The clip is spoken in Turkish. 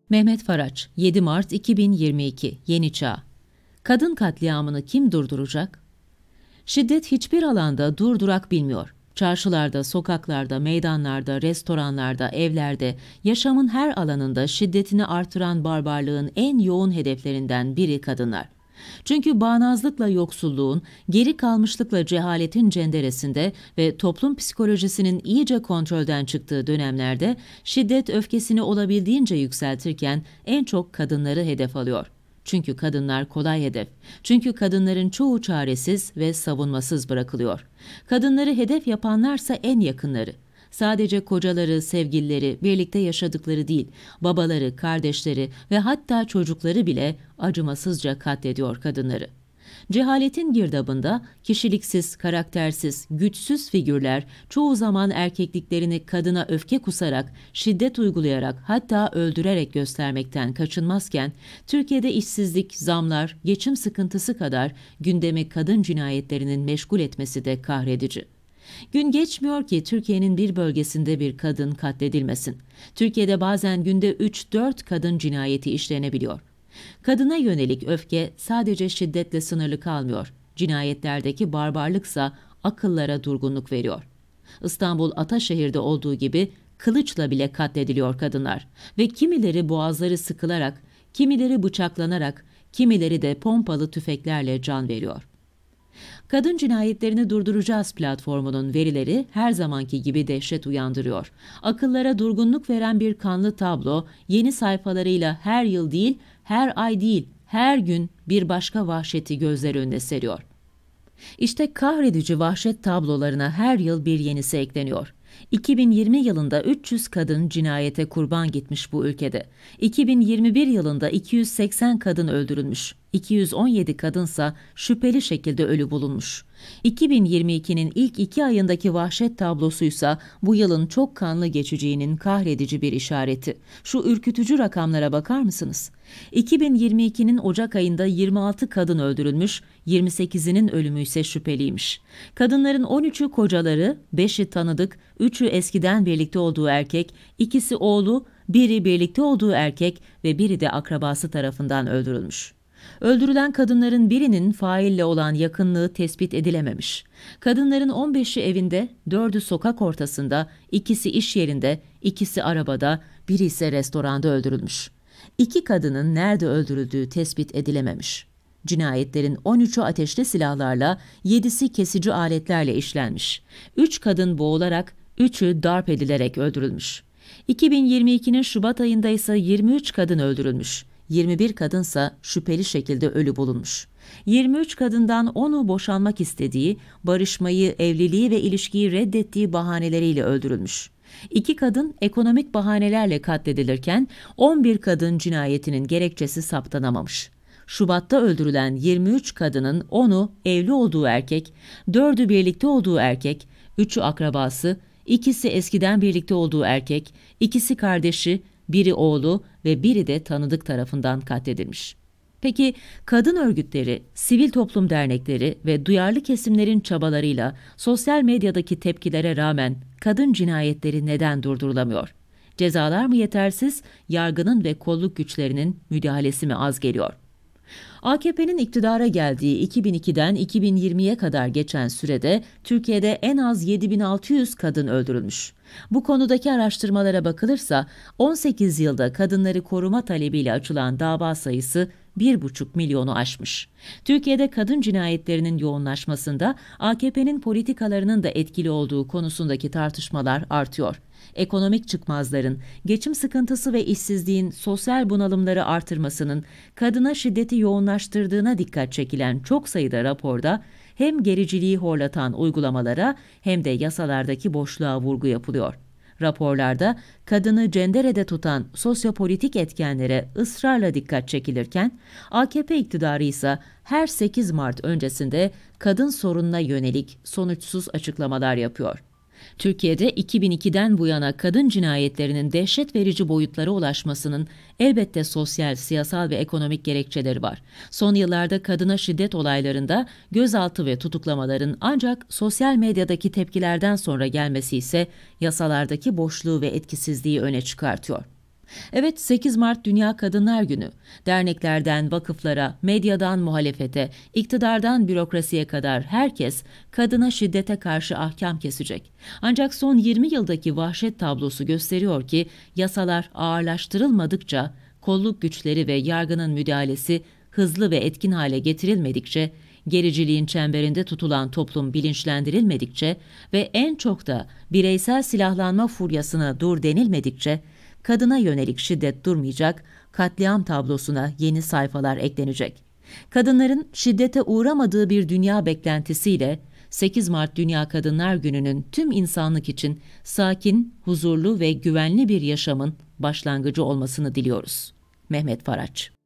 Mehmet Faraç, 7 Mart 2022, Yeni Çağ. Kadın katliamını kim durduracak? Şiddet hiçbir alanda durdurak bilmiyor. Çarşılarda, sokaklarda, meydanlarda, restoranlarda, evlerde, yaşamın her alanında şiddetini artıran barbarlığın en yoğun hedeflerinden biri kadınlar. Çünkü bağnazlıkla yoksulluğun, geri kalmışlıkla cehaletin cenderesinde ve toplum psikolojisinin iyice kontrolden çıktığı dönemlerde şiddet öfkesini olabildiğince yükseltirken en çok kadınları hedef alıyor. Çünkü kadınlar kolay hedef. Çünkü kadınların çoğu çaresiz ve savunmasız bırakılıyor. Kadınları hedef yapanlarsa en yakınları. Sadece kocaları, sevgilileri, birlikte yaşadıkları değil, babaları, kardeşleri ve hatta çocukları bile acımasızca katlediyor kadınları. Cehaletin girdabında kişiliksiz, karaktersiz, güçsüz figürler çoğu zaman erkekliklerini kadına öfke kusarak, şiddet uygulayarak hatta öldürerek göstermekten kaçınmazken, Türkiye'de işsizlik, zamlar, geçim sıkıntısı kadar gündemi kadın cinayetlerinin meşgul etmesi de kahredici. Gün geçmiyor ki Türkiye'nin bir bölgesinde bir kadın katledilmesin. Türkiye'de bazen günde 3-4 kadın cinayeti işlenebiliyor. Kadına yönelik öfke sadece şiddetle sınırlı kalmıyor. Cinayetlerdeki barbarlıksa akıllara durgunluk veriyor. İstanbul Ataşehir'de olduğu gibi kılıçla bile katlediliyor kadınlar ve kimileri boğazları sıkılarak, kimileri bıçaklanarak, kimileri de pompalı tüfeklerle can veriyor. Kadın Cinayetlerini Durduracağız platformunun verileri her zamanki gibi dehşet uyandırıyor. Akıllara durgunluk veren bir kanlı tablo yeni sayfalarıyla her yıl değil, her ay değil, her gün bir başka vahşeti gözler önüne seriyor. İşte kahredici vahşet tablolarına her yıl bir yenisi ekleniyor. 2020 yılında 300 kadın cinayete kurban gitmiş bu ülkede. 2021 yılında 280 kadın öldürülmüş. 217 kadınsa şüpheli şekilde ölü bulunmuş. 2022'nin ilk 2 ayındaki vahşet tablosuysa bu yılın çok kanlı geçeceğinin kahredici bir işareti. Şu ürkütücü rakamlara bakar mısınız? 2022'nin Ocak ayında 26 kadın öldürülmüş, 28'inin ölümü ise şüpheliymiş. Kadınların 13'ü kocaları, 5'i tanıdık, 3'ü eskiden birlikte olduğu erkek, 2'si oğlu, biri birlikte olduğu erkek ve biri de akrabası tarafından öldürülmüş. Öldürülen kadınların birinin faille olan yakınlığı tespit edilememiş. Kadınların 15'i evinde, 4'ü sokak ortasında, 2'si iş yerinde, 2'si arabada, biri ise restoranda öldürülmüş. 2 kadının nerede öldürüldüğü tespit edilememiş. Cinayetlerin 13'ü ateşli silahlarla, 7'si kesici aletlerle işlenmiş. 3 kadın boğularak, 3'ü darp edilerek öldürülmüş. 2022'nin Şubat ayında ise 23 kadın öldürülmüş. 21 kadınsa şüpheli şekilde ölü bulunmuş. 23 kadından 10'u boşanmak istediği, barışmayı, evliliği ve ilişkiyi reddettiği bahaneleriyle öldürülmüş. 2 kadın ekonomik bahanelerle katledilirken 11 kadın cinayetinin gerekçesi saptanamamış. Şubat'ta öldürülen 23 kadının 10'u evli olduğu erkek, 4'ü birlikte olduğu erkek, 3'ü akrabası, 2'si eskiden birlikte olduğu erkek, 2'si kardeşi, biri oğlu ve biri de tanıdık tarafından katledilmiş. Peki kadın örgütleri, sivil toplum dernekleri ve duyarlı kesimlerin çabalarıyla sosyal medyadaki tepkilere rağmen kadın cinayetleri neden durdurulamıyor? Cezalar mı yetersiz, yargının ve kolluk güçlerinin müdahalesi mi az geliyor? AKP'nin iktidara geldiği 2002'den 2020'ye kadar geçen sürede Türkiye'de en az 7.600 kadın öldürülmüş. Bu konudaki araştırmalara bakılırsa 18 yılda kadınları koruma talebiyle açılan dava sayısı 1,5 milyonu aşmış. Türkiye'de kadın cinayetlerinin yoğunlaşmasında AKP'nin politikalarının da etkili olduğu konusundaki tartışmalar artıyor. Ekonomik çıkmazların, geçim sıkıntısı ve işsizliğin sosyal bunalımları artırmasının kadına şiddeti yoğunlaştırdığına dikkat çekilen çok sayıda raporda hem gericiliği horlatan uygulamalara hem de yasalardaki boşluğa vurgu yapılıyor. Raporlarda kadını cenderede tutan sosyopolitik etkenlere ısrarla dikkat çekilirken, AKP iktidarı ise her 8 Mart öncesinde kadın sorununa yönelik sonuçsuz açıklamalar yapıyor. Türkiye'de 2002'den bu yana kadın cinayetlerinin dehşet verici boyutlara ulaşmasının elbette sosyal, siyasal ve ekonomik gerekçeleri var. Son yıllarda kadına şiddet olaylarında gözaltı ve tutuklamaların ancak sosyal medyadaki tepkilerden sonra gelmesi ise yasalardaki boşluğu ve etkisizliği öne çıkartıyor. Evet, 8 Mart Dünya Kadınlar Günü. Derneklerden vakıflara, medyadan muhalefete, iktidardan bürokrasiye kadar herkes kadına şiddete karşı ahkam kesecek. Ancak son 20 yıldaki vahşet tablosu gösteriyor ki yasalar ağırlaştırılmadıkça, kolluk güçleri ve yargının müdahalesi hızlı ve etkin hale getirilmedikçe, gericiliğin çemberinde tutulan toplum bilinçlendirilmedikçe ve en çok da bireysel silahlanma furyasına dur denilmedikçe, kadına yönelik şiddet durmayacak, katliam tablosuna yeni sayfalar eklenecek. Kadınların şiddete uğramadığı bir dünya beklentisiyle 8 Mart Dünya Kadınlar Günü'nün tüm insanlık için sakin, huzurlu ve güvenli bir yaşamın başlangıcı olmasını diliyoruz. Mehmet Faraç.